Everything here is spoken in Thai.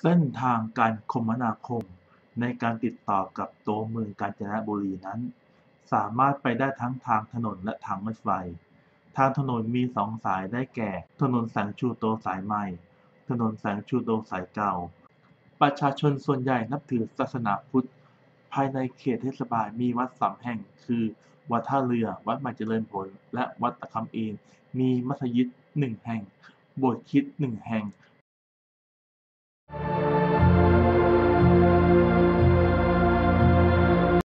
เส้นทางการคมนาคมในการติดต่อกับตัวเมืองกาญจนบุรีนั้นสามารถไปได้ทั้งทางถนนและทางรถไฟทางถนนมีสองสายได้แก่ถนนแสงชูโตสายใหม่ถนนแสงชูโตสายเก่าประชาชนส่วนใหญ่นับถือศาสนาพุทธภายในเขตเทศบาลมีวัด3แห่งคือวัดท่าเรือวัดใหม่เจริญผลและวัดตะคำเอนมีมัสยิด1แห่งโบสถ์คริสต์1แห่ง